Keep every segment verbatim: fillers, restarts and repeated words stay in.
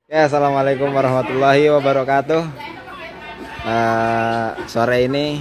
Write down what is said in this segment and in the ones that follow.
Ya, assalamualaikum warahmatullahi wabarakatuh. Uh, sore ini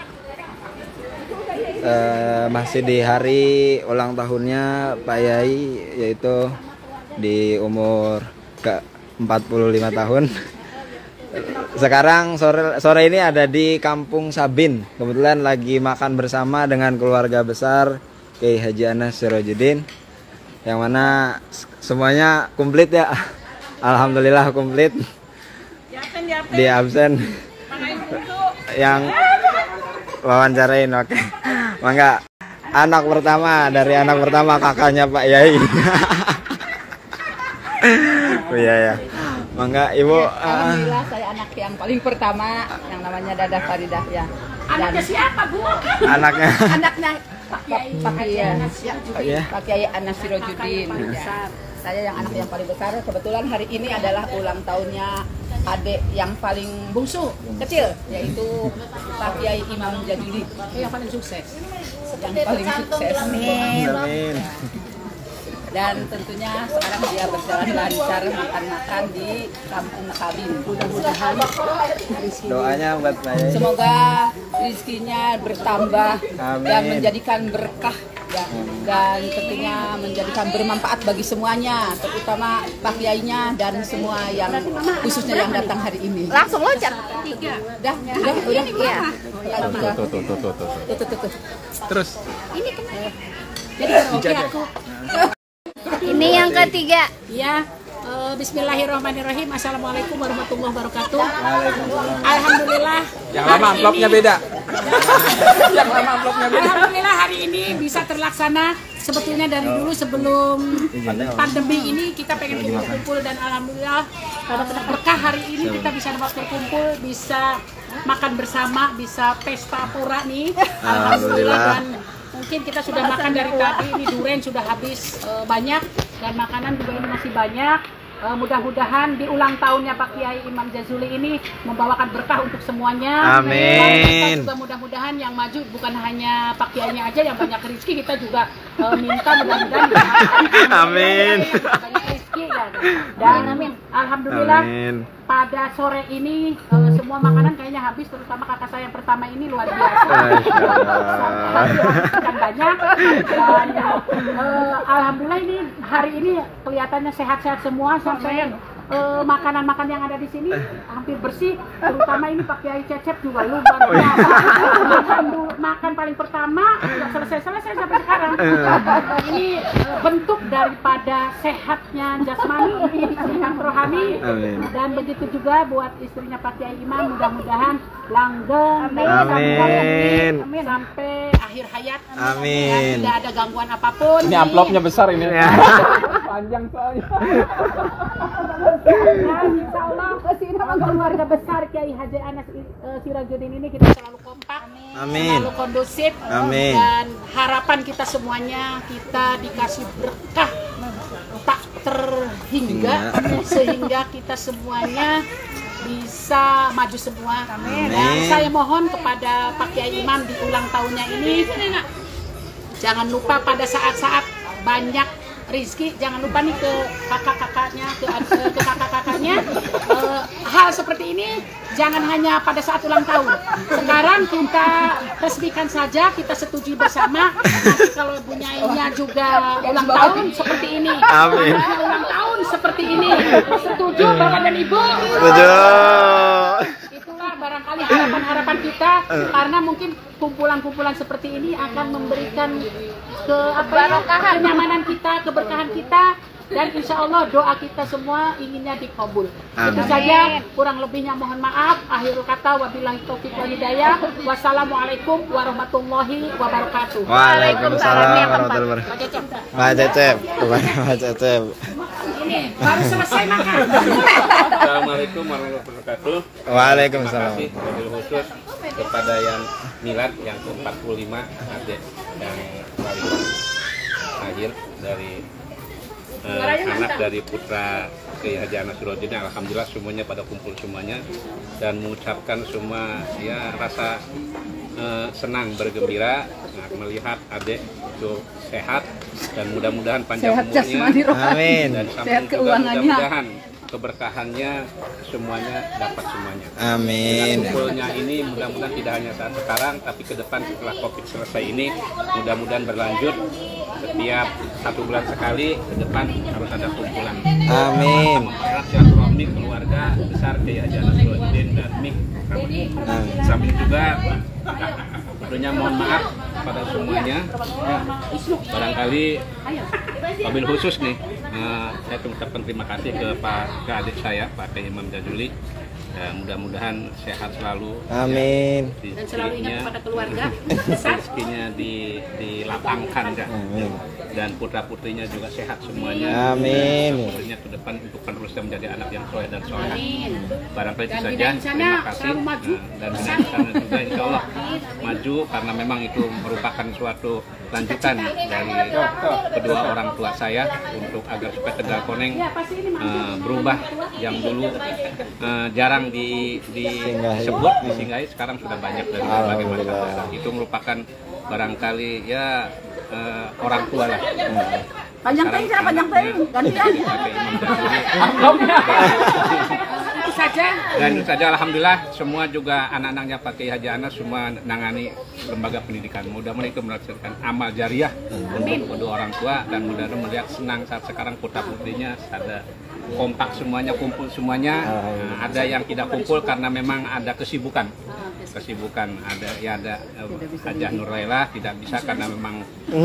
uh, masih di hari ulang tahunnya Pak Yai, yaitu di umur ke empat puluh lima tahun. Sekarang sore sore ini ada di Kampung Sabin. Kebetulan lagi makan bersama dengan keluarga besar Kiai Haji Anas Sirajuddin, yang mana semuanya komplit ya. Alhamdulillah komplit. Di absen yang wawancarain, oke. Mangga anak pertama dari anak pertama kakaknya Pak Yai. Oh iya ya. Mangga Ibu. Alhamdulillah saya anak yang paling pertama yang namanya Dadah Faridah ya. Anaknya siapa, Bu? Anaknya. Anaknya Pak Kiai Pak Kiai Anas Sirajuddin. Saya yang anak yang paling besar. Kebetulan hari ini adalah ulang tahunnya adik yang paling bungsu kecil, yaitu Pak Kiai Imam Jazuli, yang paling sukses. Yang paling sukses. Amin. Dan tentunya sekarang dia berjalan lancar makan-makan di Kampung Sabin. Mudah-mudahan Doanya buat Pak Yai. semoga rezekinya bertambah. Amin. Dan menjadikan berkah ya, dan tentunya menjadikan bermanfaat bagi semuanya, terutama Pak Kiainya dan semua yang khususnya yang datang hari ini. Langsung loncat. Tiga. Udah, udah, udah, Iya. udah. Tuh, tuh, tuh, tuh, tuh. Tuh, tuh, tuh, tuh. Terus Ini kenapa? Jadi oke aku. Ini yang ketiga. Ya, eh, Bismillahirrahmanirrahim. Assalamualaikum warahmatullahi wabarakatuh. Waalaikumsalam. Alhamdulillah. Yang hari lama amplopnya ini- beda. Yang lama amplopnya beda. Alhamdulillah hari ini bisa terlaksana. Sebetulnya dari dulu sebelum pandemi ini kita pengen kumpul-kumpul, dan alhamdulillah karena berkah hari ini kita bisa dapat berkumpul, bisa makan bersama, bisa pesta pura nih. Alhamdulillah. Dan mungkin kita sudah makan dari tadi, ini durian sudah habis eh, banyak, dan makanan juga ini masih banyak. Eh, mudah-mudahan di ulang tahunnya Pak Kiai Imam Jazuli ini membawakan berkah untuk semuanya. Amin. Dan kita juga mudah-mudahan yang maju bukan hanya Pak Kiainya aja yang banyak rezeki, kita juga eh, minta mudah-mudahan Amin. banyak rezeki dan, dan amin. Alhamdulillah. Amin. Pada sore ini eh, semua makanan kayaknya habis, terutama kakak saya yang pertama ini luar biasa. Masya Allah. Kan banyak, dan eh, alhamdulillah ini hari ini kelihatannya sehat-sehat semua, sampai eh, makanan-makan yang ada di sini hampir bersih, terutama ini Pak Kiai Cecep juga luar biasa. Makan, dulu- makan paling pertama nggak selesai-selesai sampai sekarang. Ini eh, bentuk daripada sehatnya jasmani, sehat rohani. Amin. Dan begitu juga buat istrinya Pak Kiai Imam, mudah-mudahan langgeng Amin. sampai, sampai akhir hayat. Amin. Dan tidak ada gangguan apapun. Ini amplopnya besar ini. Ya. Panjang soalnya. Dan insya Allah keluarga besar Kiai Haji Anas eh, Sirajuddin ini kita selalu kompak, Amin. selalu kondusif. Amin. Dan harapan kita semuanya kita dikasih berkah tak terhingga, sehingga kita semuanya bisa maju semua. Amin. Dan saya mohon kepada Pak Kiai Imam di ulang tahunnya ini, jangan lupa pada saat-saat banyak rizki, jangan lupa nih ke kakak-kakaknya, ke, ke kakak-kakaknya, eh, hal seperti ini jangan hanya pada saat ulang tahun. Sekarang kita resmikan saja, kita setujui bersama. Nanti kalau Bu Nyainya juga ulang tahun seperti ini, Amin. anaknya ulang tahun seperti ini, setuju Bapak dan Ibu? Setuju. Itulah barangkali harapan-harapan kita, karena mungkin kumpulan-kumpulan seperti ini akan memberikan ke apa ya, kenyamanan kita, keberkahan kita, dan insya Allah doa kita semua inginnya dikabul. Itu Amin. saja, kurang lebihnya mohon maaf. Akhirul kata, wabillahi taufiq wal hidayah. Wassalamualaikum warahmatullahi wabarakatuh. Waalaikumsalam warahmatullahi wabarakatuh. Pak Cecep, kepada Pak Cecep. Ini baru selesai makan. Assalamualaikum warahmatullahi wabarakatuh. Waalaikumsalam. Terima kasih wabil khusus kepada yang milad yang ke empat puluh lima adik yang paling akhir dari eh, anak dari putra Kiai Haji Anas Sirajuddin. Alhamdulillah semuanya pada kumpul semuanya, dan mengucapkan semua ya rasa eh, senang bergembira nah, melihat adik itu sehat dan mudah-mudahan panjang Sehat umurnya jasmani rohani. Amin. dan samping Sehat juga keuangannya. mudah-mudahan keberkahannya semuanya dapat semuanya. Amin. Dengan kumpulnya ini mudah-mudahan tidak hanya saat sekarang, tapi ke depan setelah COVID selesai ini mudah-mudahan berlanjut. Setiap satu bulan sekali ke depan harus ada kumpulan. Amin. Mengharap silaturahmi keluarga besar Kiai Haji Anas Sirojudin dan Mik. Sambil juga tentunya mohon maaf pada semuanya. Ya, barangkali mobil khusus nih, uh, saya mengucapkan terima kasih ke Pak ke adik saya Pak Kiai Imam Jazuli. Ya, mudah-mudahan sehat selalu. Amin. Ya, Dan selalu ingat kepada keluarga. rezekinya di dilapangkan ya. Amin. Dan putra-putrinya juga sehat semuanya. Amin. Putrinya ke depan untuk meneruskan menjadi anak yang soleh dan soleh. Amin. Barangkali itu Dan saja. bidang sana Terima kasih. selalu maju. Nah, dan bidang sana juga insya Allah maju karena memang itu merupakan suatu lanjutan dari kedua orang tua saya untuk agar supaya Tegal Koneng uh, berubah yang dulu uh, jarang di disebut disinggahi sekarang sudah banyak dari berbagai masyarakat. Itu merupakan barangkali ya uh, orang tua lah. Panjang teh, cara panjang teh, gantian. Itu saja. Dan itu saja alhamdulillah semua juga anak-anaknya Pak Kiai Haji Anas semua nangani lembaga pendidikan. Mudah-mudahan itu melaksanakan amal jariah untuk kedua orang tua dan mudah-mudahan melihat senang saat sekarang putra-putrinya ada kompak semuanya, kumpul semuanya. Nah, ada yang tidak kumpul karena memang ada kesibukan. Kesibukan ada ya ada uh, Hajah Nuraila tidak bisa karena memang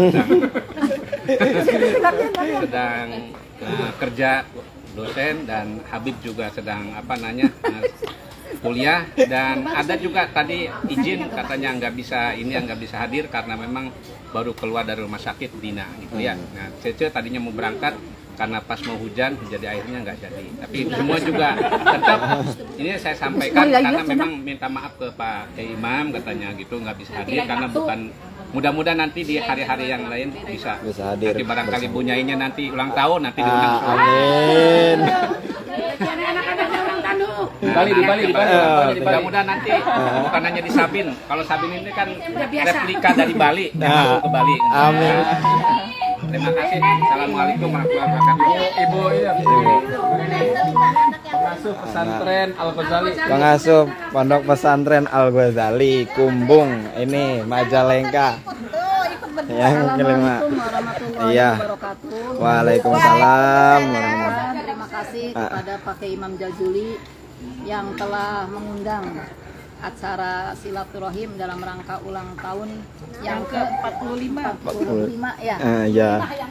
sedang, sedang uh, kerja dosen dan Habib juga sedang apa namanya uh, kuliah dan ada juga tadi izin katanya nggak bisa ini nggak bisa hadir karena memang baru keluar dari rumah sakit Dina gitu ya. Nah Cece tadinya mau berangkat karena pas mau hujan jadi akhirnya nggak jadi. Tapi semua juga tetap ini saya sampaikan karena memang minta maaf ke Pak Kiai Imam katanya gitu nggak bisa hadir karena bukan mudah-mudahan nanti di hari-hari yang lain bisa, Bisa hadir. Nanti barangkali bunyainya nanti ulang tahun nanti diundang Ah, semua. amin. Anak-anaknya ulang tahun. Di Bali, di Bali, di Bali. Mudah-mudahan nanti bukan hanya di Sabin. Kalau Sabin ini kan replika dari Bali, Nah, ke Bali. amin. Terima kasih. Assalamualaikum warahmatullahi wabarakatuh. Ibu ini pengasuh pesantren Al Ghazali. Pengasuh Pondok Pesantren Al Ghazali Kumbung ini Majalengka. Yang kelima. Iya. Waalaikumsalam warahmatullahi. Terima kasih kepada Pak Kiai Imam Jazuli yang telah mengundang acara silaturahim dalam rangka ulang tahun yang ke empat puluh lima ya. Ah, ya.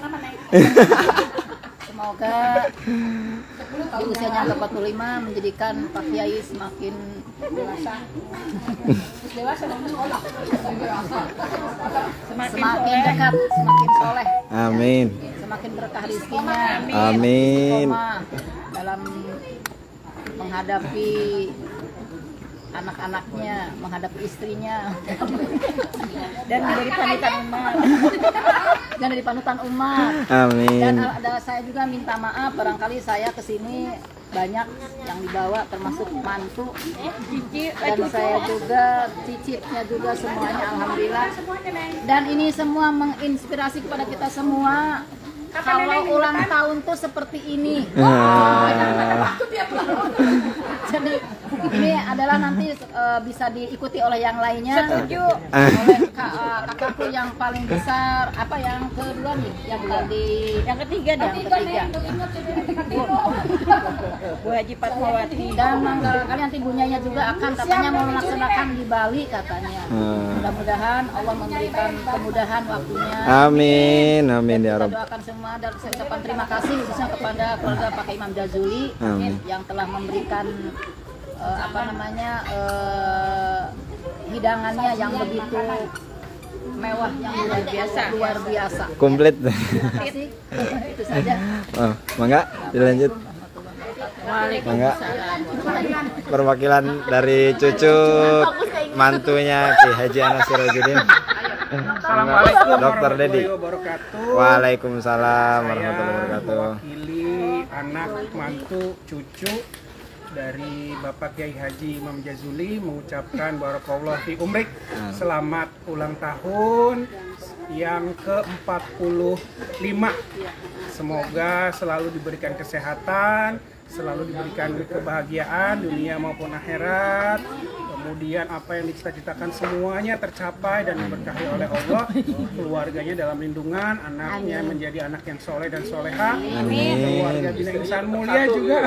Semoga di usianya ke empat puluh lima menjadikan Pak Kiai semakin dewasa. Dewasa dan sekolah. Semakin dekat, semakin soleh. Amin. Semakin berkah rezekinya. Amin. Istiqomah dalam menghadapi anak-anaknya, menghadapi istrinya, dan menjadi panutan umat, dan dari panutan umat. Amin. Dan ada saya juga minta maaf barangkali saya kesini banyak yang dibawa termasuk mantu dan saya juga cicitnya juga semuanya alhamdulillah. Dan ini semua menginspirasi kepada kita semua. Kalau ulang tahun tuh seperti ini. Ah. Jadi ini adalah nanti uh, bisa diikuti oleh yang lainnya. Setuju. Ah. Oleh ka- uh, kakakku yang paling besar, apa yang kedua nih? Yang tadi, yang ketiga dah. Yang ketiga. Bu Haji Fatmawati. Dan barangkali nanti bunyanya juga akan katanya mau melaksanakan di Bali katanya. Ah. Mudah-mudahan Allah memberikan kemudahan waktunya. Amin. Amin ya Kita Rabb. doakan semua dan saya ucapkan terima kasih khususnya kepada keluarga Pak Imam Jazuli Amin. yang telah memberikan eh, apa namanya eh, hidangannya yang begitu mewah yang luar biasa luar biasa. Komplit. Terima kasih. Itu saja. Oh, mangga dilanjut. Mangga. Perwakilan dari cucu mantunya Ki Haji Anas Sirojudin. Assalamualaikum Dokter Dedi. warahmatullahi wabarakatuh. Waalaikumsalam warahmatullahi Saya wabarakatuh. mewakili anak, mantu, cucu dari Bapak Kiai Haji Imam Jazuli mengucapkan barakallahu fi umrik. Selamat ulang tahun yang ke empat puluh lima. Semoga selalu diberikan kesehatan, selalu diberikan kebahagiaan dunia maupun akhirat. Kemudian apa yang dicita-citakan semuanya tercapai dan diberkahi oleh Allah. Keluarganya dalam lindungan, anaknya menjadi anak yang soleh dan soleha. Keluarga Bina Insan Mulia juga.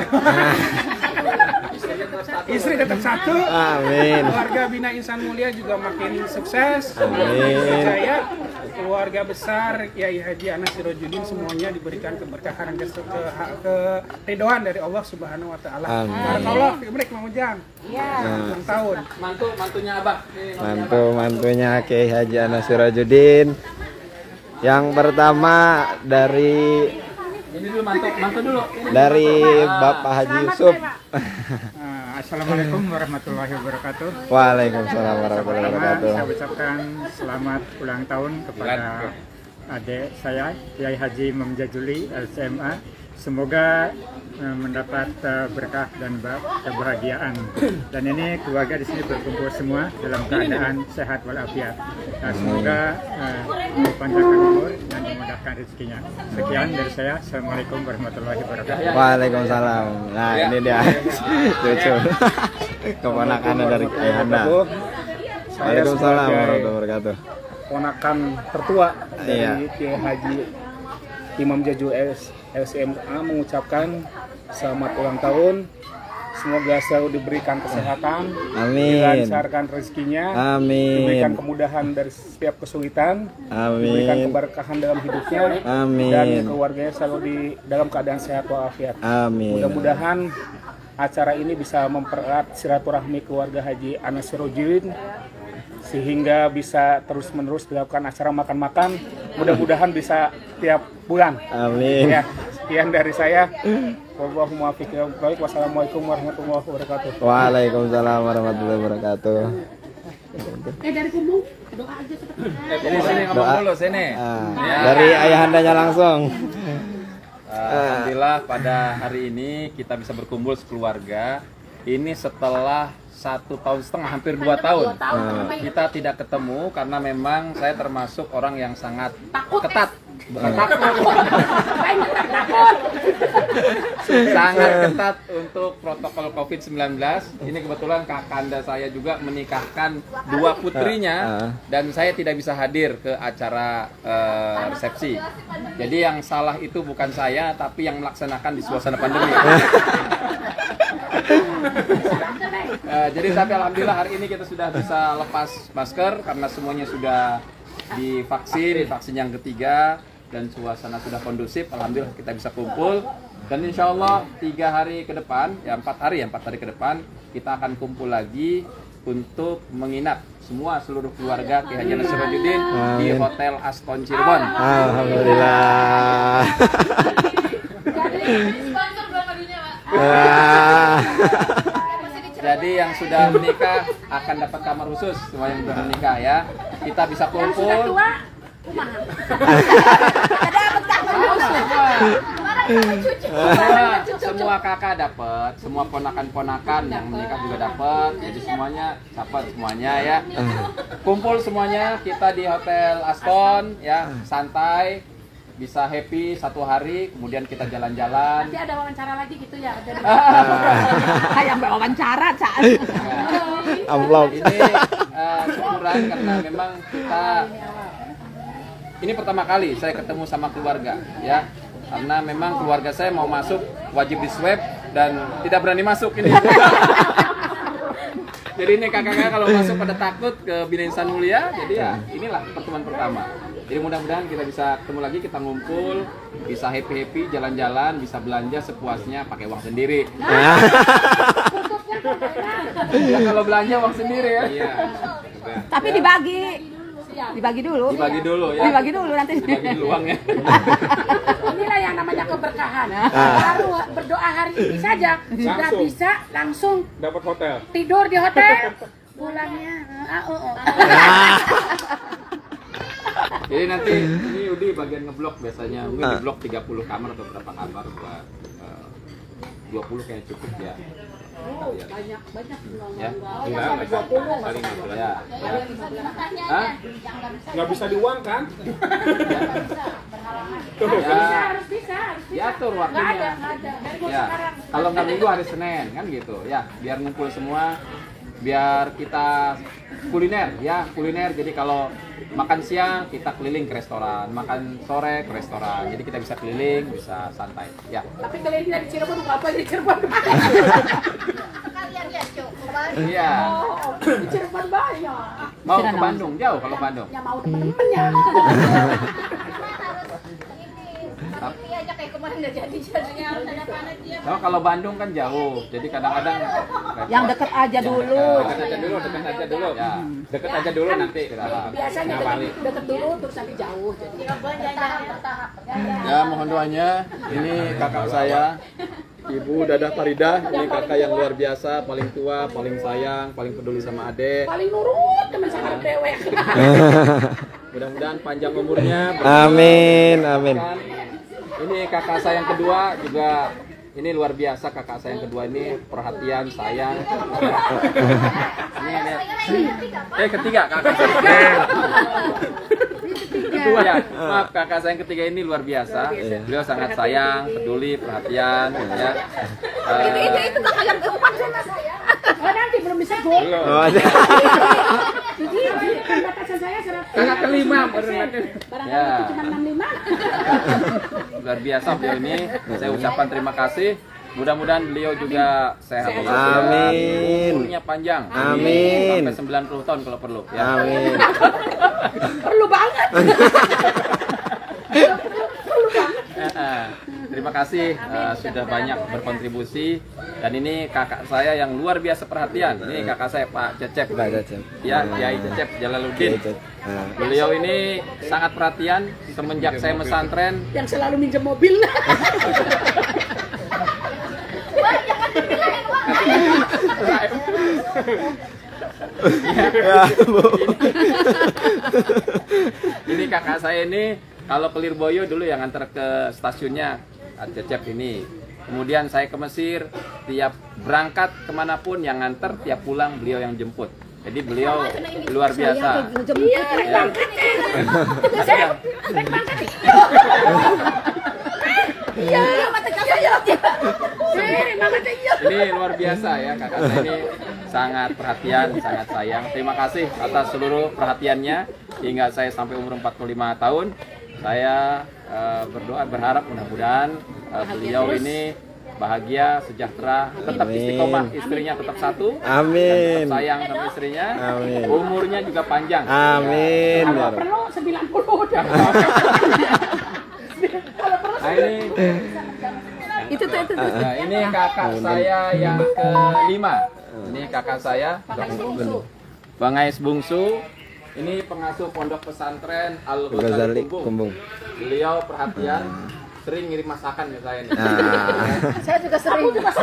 Istri tetap satu. Amin. Keluarga Bina Insan Mulia juga makin sukses. Amin. Percaya keluarga besar Kiai Haji Anas Sirojudin semuanya diberikan keberkahan dan ke, ke, keridhaan dari Allah Subhanahu wa taala. Barakallah fi umrik Mang Ujang. Iya. Ulang tahun. Mantu, mantunya Abah. Mantu mantunya Kiai Haji Anas Sirojudin. Yang pertama dari Ini dulu mantu, mantu dulu. dari Bapak Haji Yusuf. Assalamualaikum warahmatullahi wabarakatuh. Waalaikumsalam warahmatullahi wabarakatuh. Saya ucapkan selamat ulang tahun kepada adik saya Kiai Haji Imam Jazuli L C M A. Semoga uh, mendapat uh, berkah dan kebahagiaan. Dan ini keluarga di sini berkumpul semua dalam keadaan sehat walafiat. Nah, semoga uh, dipanjangkan umur dan dimudahkan rezekinya. Sekian dari saya. Assalamualaikum warahmatullahi wabarakatuh. Waalaikumsalam. Nah, ini dia cucu keponakannya dari Ayahanda. Waalaikumsalam warahmatullahi wabarakatuh. Ponakan tertua dari Iya. Kiai Haji Imam Jazuli L C M A mengucapkan selamat ulang tahun. Semoga selalu diberikan kesehatan, Amin. dilancarkan rezekinya, Amin. diberikan kemudahan dari setiap kesulitan, diberikan Amin. keberkahan dalam hidupnya, Amin. dan keluarganya selalu di dalam keadaan sehat walafiat. Amin. Mudah-mudahan acara ini bisa mempererat silaturahmi keluarga Haji Anas Sirojudin sehingga bisa terus-menerus dilakukan acara makan-makan. Mudah-mudahan bisa tiap bulan. Amin. Ya, sekian dari saya. Wallahul muwaffiq. Wassalamualaikum warahmatullahi wabarakatuh. Waalaikumsalam warahmatullahi wabarakatuh. Eh dari kumbung doa aja seperti Jadi sini ngomong Doa. dulu sini. Ah, Ya. dari ayahandanya langsung. Alhamdulillah pada hari ini kita bisa berkumpul sekeluarga. Ini setelah satu tahun setengah, hampir dua tahun. Kita tidak ketemu karena memang saya termasuk orang yang sangat ketat. Bukan takut. Sangat ketat untuk protokol covid sembilan belas. Ini kebetulan kakanda saya juga menikahkan dua putrinya dan saya tidak bisa hadir ke acara uh, resepsi. Jadi yang salah itu bukan saya, tapi yang melaksanakan di suasana pandemi. Uh, jadi tapi alhamdulillah hari ini kita sudah bisa lepas masker karena semuanya sudah divaksin, vaksin yang ketiga, dan suasana sudah kondusif. Alhamdulillah kita bisa kumpul dan insya Allah tiga hari ke depan, ya empat hari ya empat hari ke depan kita akan kumpul lagi untuk menginap semua seluruh keluarga Kiai Haji Anas Sirojudin di Hotel Aston Cirebon. Alhamdulillah. Ah. Jadi yang sudah menikah akan dapat kamar khusus, semua yang sudah menikah ya. Kita bisa kumpul. Semua, semua kakak dapat, semua ponakan-ponakan yang menikah juga dapat. Jadi semuanya dapat semuanya ya. Kumpul semuanya kita di Hotel Aston ya, santai. Bisa happy satu hari, kemudian kita jalan-jalan. nanti ada wawancara lagi gitu ya. Dari Kayak mbak wawancara, Cak. Amplop. Ini uh, syukuran karena memang kita ini pertama kali saya ketemu sama keluarga ya. Karena memang keluarga saya mau masuk wajib di swab dan tidak berani masuk ini. Jadi ini kakak-kakak kalau masuk pada takut ke Bina Insan Mulia, jadi ya inilah pertemuan pertama. Jadi mudah-mudahan kita bisa ketemu lagi, kita ngumpul, bisa happy-happy, jalan-jalan, bisa belanja sepuasnya pakai uang sendiri. Ya kalau belanja uang sendiri ya. Iya. Tapi dibagi. Dibagi dulu. Dibagi dulu ya. Dibagi dulu nanti. Dibagi dulu uangnya. inilah yang namanya keberkahan. Baru berdoa hari ini saja sudah Langsung. bisa langsung Dapat hotel. tidur di hotel. Pulangnya ah, oh, oh. Jadi nanti ini Udi bagian ngeblok biasanya. Mungkin di blok tiga puluh kamar atau berapa kamar buat uh, dua puluh kayaknya cukup ya. Oh, banyak banyak Ya, oh, enggak, sampai dua puluh. paling gitu ya. Hah? Nggak bisa diuangkan. Ya, Harus bisa, harus bisa. diatur Nggak ada, waktunya. nggak ada. Dari gua Ya, sekarang. kalau nggak minggu hari Senin kan gitu. Ya, biar ngumpul semua, biar kita kuliner ya kuliner. Jadi kalau makan siang kita keliling ke restoran, makan sore ke restoran. Jadi kita bisa keliling, bisa santai. Ya. Tapi kalian dari Cirebon nggak apa di Cirebon? Sekalian ya, Cuk. Iya. Oh, di Cirebon banyak. Mau ke Bandung jauh kalau Bandung. Yang mau temen-temennya. Ini aja kayak kemarin nggak jadi jadi harus ada panitia. Oh, kalau Bandung kan jauh. Jadi kadang-kadang Yang deket aja dulu. Dekat aja dulu, dekat aja dulu. Ya, dekat aja dulu nanti. Biasanya ngawali. deket, deket dulu terus nanti jauh. Jadi Bertahap, bertahap. Ya, mohon doanya. Ini kakak saya, Ibu Dadah Farida. Ini kakak yang luar biasa, paling tua, paling sayang, paling peduli sama adek. paling nurut teman sama dewek. Mudah-mudahan panjang umurnya. Amin, amin. Ini kakak saya yang kedua juga, ini luar biasa kakak saya yang kedua ini perhatian, sayang. Ini lihat. Eh ketiga kakak saya kedua ya. Maaf kakak saya yang ketiga ini luar biasa. Beliau sangat sayang, peduli, perhatian. Ya. Itu itu itu kakak yang keempat sama saya. Oh nanti belum bisa gol. Oh, ada. Jadi kan batasan saya seratus. Kakak kelima baru nanti. Barangkali Ya. itu cuma enam puluh lima. Luar biasa beliau ini. Saya ucapkan terima kasih. Mudah-mudahan beliau juga sehat walafiat. Amin. Umurnya panjang. Amin. Sampai sembilan puluh tahun kalau perlu. Ya. Amin. Perlu banget. Eh, Terima kasih eh, sudah banyak berkontribusi dan ini kakak saya yang luar biasa perhatian. Ini kakak saya Pak Cecep. Pak Cecep. Ya, Kiai Cecep Jalaluddin. Nah, Beliau ini sangat perhatian semenjak saya mesantren. Yang selalu minjem mobil. ya, Bu. Ini kakak saya ini kalau ke Lirboyo dulu yang antar ke stasiunnya Cecep ini. Kemudian saya ke Mesir, tiap berangkat kemanapun yang nganter, tiap pulang beliau yang jemput. Jadi beliau luar biasa. Iya, Ya. Iya, mata kakak ya. Ini luar biasa ya kakak saya ini sangat perhatian, sangat sayang. Terima kasih atas seluruh perhatiannya hingga saya sampai umur empat puluh lima tahun. Saya uh, berdoa berharap mudah-mudahan uh, beliau ini bahagia, sejahtera, tetap istiqomah, istrinya tetap satu, Amin. tetap sayang sama istrinya, Amin. umurnya juga panjang. Amin. kalau perlu sembilan puluh udah. Nah ini, Itu tuh itu. nah, ini kakak saya yang kelima. Ini kakak saya, Bang Ais Bungsu. Ini pengasuh pondok pesantren Al Ghazali Ghazali Kumbung. Kumbung. Beliau perhatian, sering ngirim masakan ke saya nih. Nah, Saya juga sering. Aku juga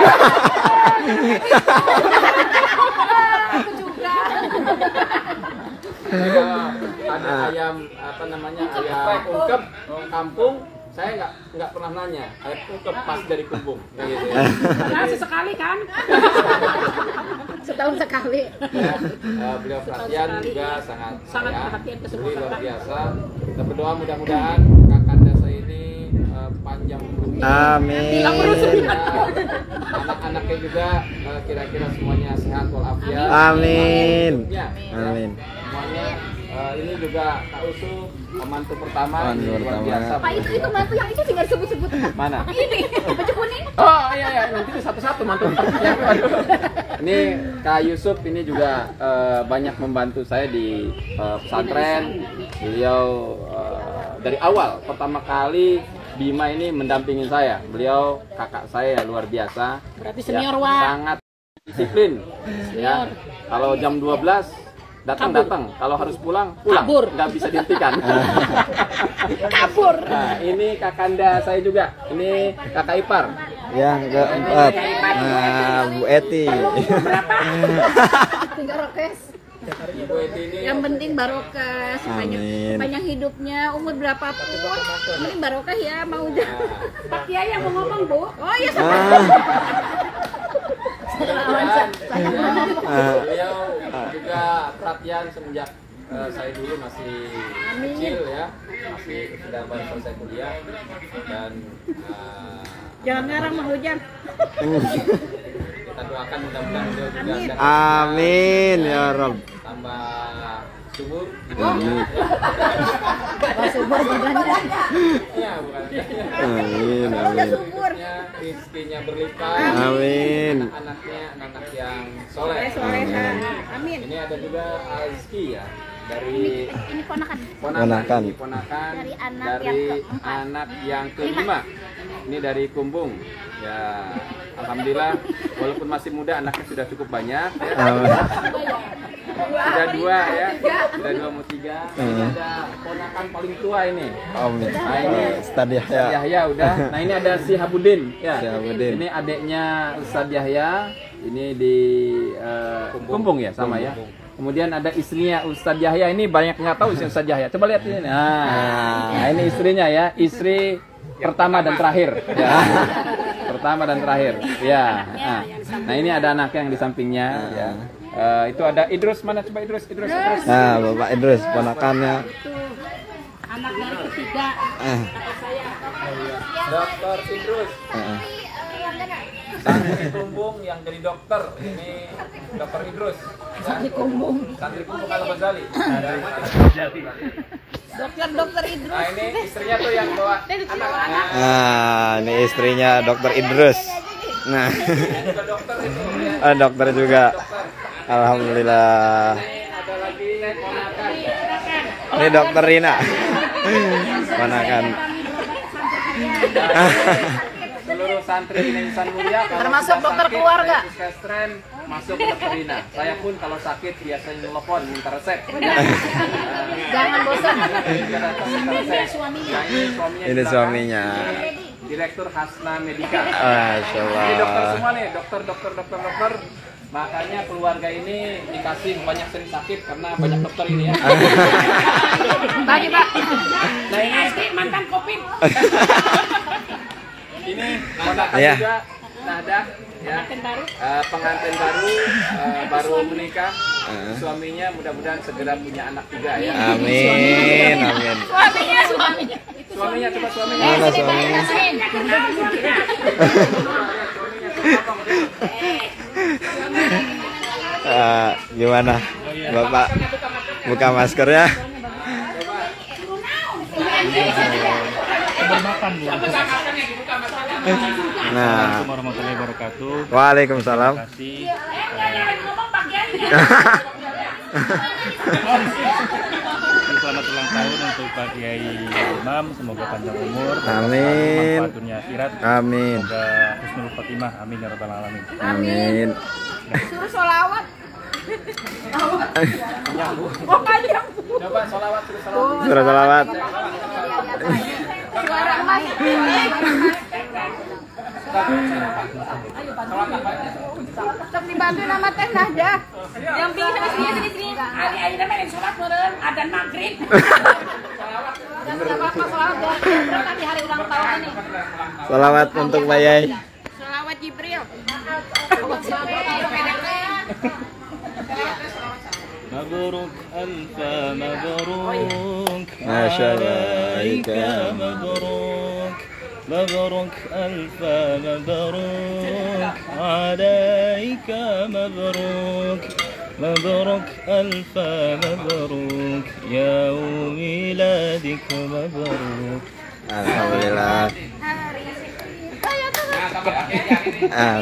Kalau ada ayam apa namanya ayam ungkep kampung, saya nggak nggak pernah nanya ayam ungkep pas dari Kumbung. Kayak gitu ya. Nah, sesekali kan. setahun sekali. Ya, eh, beliau perhatian juga sangat Sangat sayang. perhatian ke semua Beliau luar kakak. biasa. Kita berdoa mudah-mudahan kakanda saya ini eh, panjang umurnya. amin. Ya, anak-anaknya juga eh, kira-kira semuanya sehat walafiat. Amin. Ya, Amin. semuanya eh, ini juga Kak Usu mantu pertama Mantu ini luar pertama. biasa. Pak itu itu mantu yang itu tinggal sebut-sebut. Mana? Ini baju kuning. Oh iya iya nanti satu-satu mantu. Ya, aduh. Ini Kak Yusuf ini juga eh, banyak membantu saya di eh, pesantren. Beliau eh, dari awal pertama kali Bima ini mendampingi saya. Beliau kakak saya luar biasa. Berarti Ya, senior, Wak. sangat disiplin. Ya. Kalau jam dua belas datang datang, kalau harus pulang pulang, Kabur. nggak bisa dihentikan. Kabur. Nah, ini kakanda saya juga. Ini kakak ipar. Yang keempat. Nah, Bu Eti. Tinggal rokes. Ibu Eti ini Yang penting barokah, sepanjang, Amin. sepanjang hidupnya, umur berapapun, yang penting barokah ya, mau udah. Pak Kiai yang mau ngomong, Bu. Oh iya, Ah, ah, beliau juga perhatian semenjak eh, saya dulu masih kecil ya, masih sudah baru selesai kuliah dan eh, Jangan ngarang Mang Ujang. kita doakan mudah-mudahan beliau juga sehat, amin ya Rob. tambah subur. Amin. Subur badannya. Iya, bukan. Amin, amin. Rezekinya, rizkinya berlimpah. Amin. Anak-anaknya anak yang soleh. Soleha. Amin. Ini ada juga Azki ya dari Ini ponakan. Ponakan. Ini ponakan Dari anak dari yang keempat. anak yang kelima. Ini dari Kumbung. Ya, alhamdulillah walaupun masih muda anaknya sudah cukup banyak ya. Amin. Sudah dua ya. Sudah dua mau tiga. Ini ada ponakan paling tua ini. Amin. Nah, ini Ustadz Ustadz Yahya. Yahya udah. Nah, ini ada si Habudin ya. Si Habudin. Ini adiknya Ustadz Yahya. Ini di eh, Kumbung ya sama ya. Kemudian ada istrinya Ustadz Yahya, ini banyak nggak tahu sih Ustadz Yahya. Coba lihat ini. Nah, nah ini istrinya ya, istri pertama dan terakhir. Ya. Pertama dan terakhir. Ya. Nah, nah ini ada anaknya yang di sampingnya. Ya. Eh, itu ada Idrus, mana coba Idrus, Idrus, Idrus. Nah, Bapak Idrus, ponakannya. Anak dari ketiga. Eh, Dokter Idrus. eh, Santri Kumbung yang jadi dokter. Ini Dokter Idrus. Santri Kumbung. Santri Kumbung Al-Ghazali. Dokter-dokter Idrus. Nah ini istrinya tuh yang bawa anak-anak. Nah, ini istrinya Dokter Idrus. Nah, Juga dokter itu. Ya. ah, dokter juga. Alhamdulillah. Ini ada lagi ponakan. Ini Dokter Rina. Ponakan. Seluruh santri ini insan mulia. Kalau Termasuk sudah dokter sakit, keluarga. saya puskesren, masuk ke Dokter Rina. Saya pun kalau sakit biasanya telepon minta resep. Jangan bosan. Ini suaminya. Ini di belakang. suaminya. Ini Direktur Hasna Medika. Masya Ini dokter Allah. semua nih, dokter, dokter, dokter, dokter. Makanya keluarga ini dikasih banyak sering sakit karena banyak dokter ini ya. Bagi Pak. Nah ini, Mantan Kopin. ini ponakan Iya. juga Nahdah ya. Eh, pengantin baru, eh, baru menikah. Suaminya mudah-mudahan segera punya anak juga ya. Amin, amin. Suaminya, suaminya. Suaminya coba suaminya. Mana suaminya? Ah, gimana, Bapak? Buka maskernya. Nah, warahmatullahi wabarakatuh. waalaikumsalam. Terima kasih. Selamat ulang tahun untuk Pak Kiai Imam, semoga panjang umur, Amin. manfaat dunia akhirat, Amin. semoga husnul khotimah, amin ya rabbal alamin. Amin. Suruh sholawat. Coba sholawat terus sholawat. Surah salawat. Suara emas. Sok dibantu nama Teh Nahdah. Yang pingin sama sini sini sini. Ali Ali nama yang sholat meren, adan maghrib. Dan apa-apa sholawat berapa di hari ulang tahun ini? Salawat untuk Pak Yai. Sholawat Jibril. Mabruk alfa mabruk Masya Allah. alaika mabruk mabruk alfa mabruk alaika mabruk mabruk alfa mabruk yaum miladik mabruk. Alhamdulillah. Ah,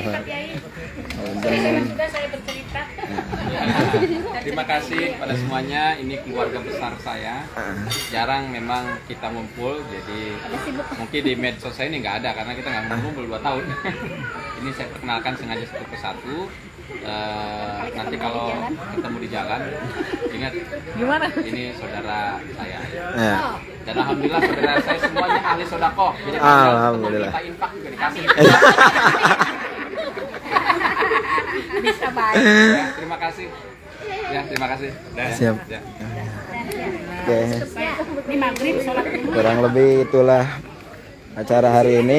Sudah saya bercerita. Terima kasih pada semuanya. Ini keluarga besar saya. Jarang memang kita ngumpul, jadi mungkin di medsos saya ini nggak ada karena kita nggak ngumpul dua tahun. Ini saya perkenalkan sengaja satu persatu. Eh, nanti kalau ketemu di jalan, ingat ini saudara saya. ya. Dan alhamdulillah saudara saya semuanya ahli sodakoh. Jadi Alhamdulillah. kita infak juga dikasih. Bisa baik. Ya, terima kasih. Ya, terima kasih. Dan, Siap. ya. Oke, Ini maghrib sholat dulu. kurang lebih itulah acara hari ini.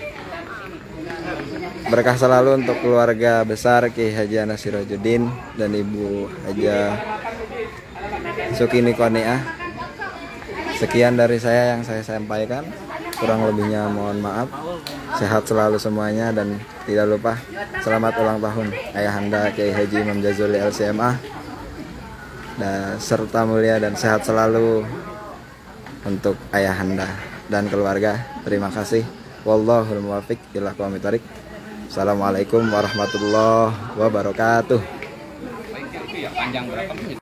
Berkah selalu untuk keluarga besar Kiai Haji Anas Sirajuddin dan Ibu Haja Sukini Qoniah. Sekian dari saya yang saya sampaikan. Kurang lebihnya mohon maaf. Sehat selalu semuanya dan tidak lupa selamat ulang tahun Ayahanda Kiai Haji Imam Jazuli L C M A. Dan serta mulia dan sehat selalu untuk Ayahanda dan keluarga. Terima kasih. Wallahul muwaffiq ila aqwamit thoriq. Assalamualaikum warahmatullahi wabarakatuh. Panjang berapa menit?